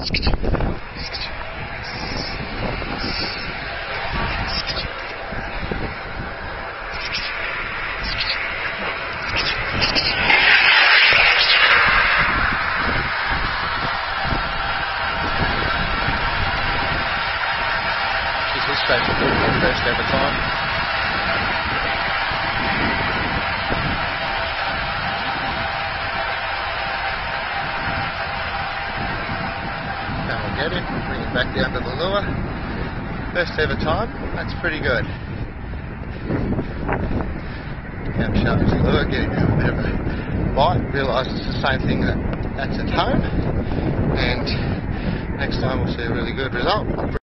Straight for the first ever time. And we'll get him, bring him back down to the lure. First ever time, that's pretty good. Now sharp as the lure, getting a bit of a bite, realise it's the same thing that's at home, and next time we'll see a really good result.